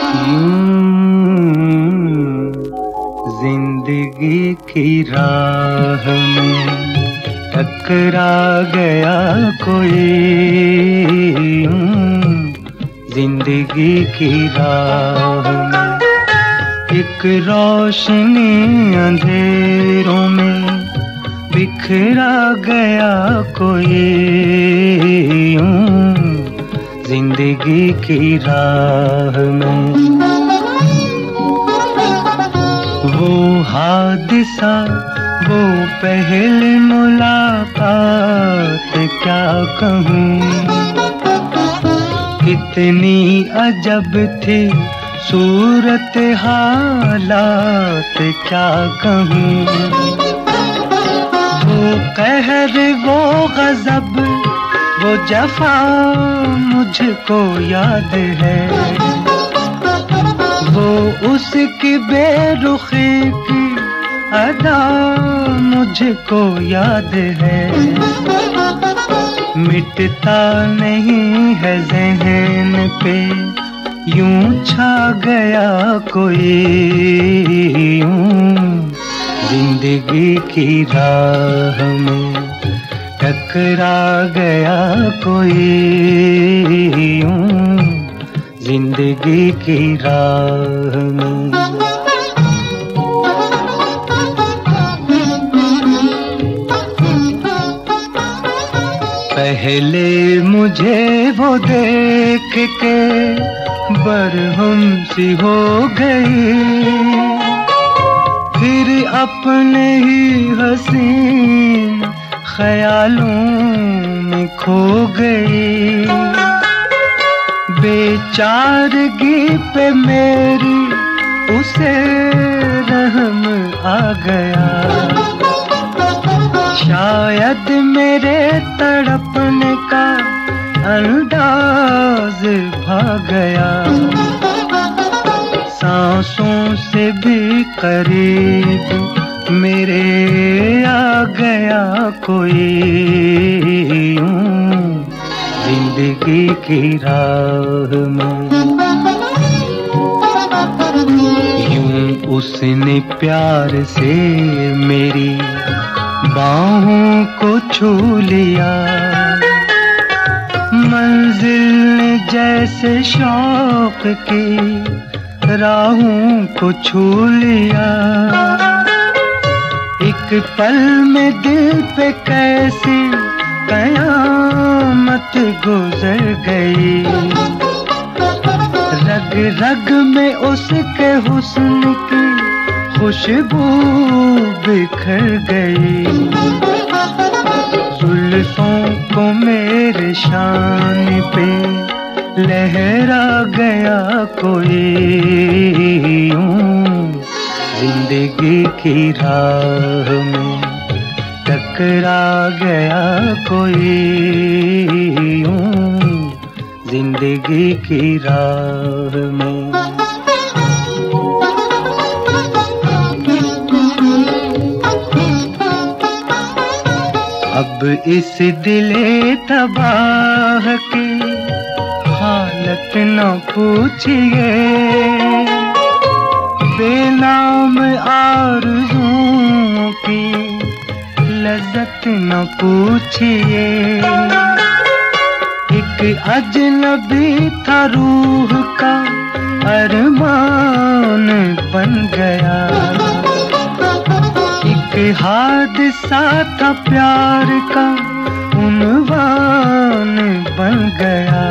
जिंदगी की राह में टकरा गया कोई, जिंदगी की राह में एक रोशनी अंधेरों में बिखरा गया कोई, जिंदगी की राह में। वो हादसा, वो पहली मुलाकात क्या कहूँ, कितनी अजब थी सूरत हालात क्या कहूँ। वो कहर, वो गजब, वो जफा मुझको याद है, वो उसकी बेरुखी की अदा मुझको याद है। मिटता नहीं है ज़हन पे, यूं छा गया कोई, जिंदगी की राह में टकरा गया कोई, जिंदगी की राह में। पहले मुझे वो देख के बरहम सी हो गई, फिर अपने ही हसीन ख्यालों में खो गई। बेचारगी पे मेरी उसे रहम आ गया, शायद मेरे तड़पने का अंदाज भाग गया। सांसों से भी करीब मेरे आ गया कोई, जिंदगी की राह में। यूं उसने प्यार से मेरी बाहों को छू लिया, मंजिल ने जैसे शौक की राहों को छू लिया। एक पल में दिल पे कैसी कयामत गुजर गई, रग रग में उसके हुस्न की खुशबू बिखर गई। जुल्फों को मेरे शान पे लहरा गया कोई, जिंदगी की राह में टकरा गया कोई, जिंदगी की राह में। अब इस दिले तबाह की हालत न पूछिए, बेनाम आरज़ुओं की लज़्ज़त न पूछिए। एक अजनबी था रूह का अरमान बन गया, एक हादसा था प्यार का उन्वान बन गया।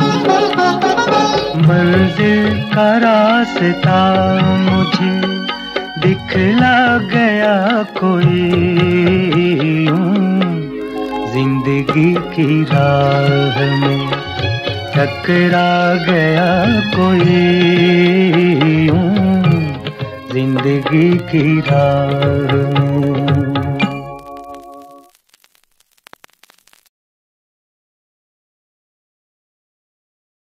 मंजिल का रास्ता मुझे दिखला गया कोई, जिंदगी की राह में टकरा गया कोई, जिंदगी की राह में।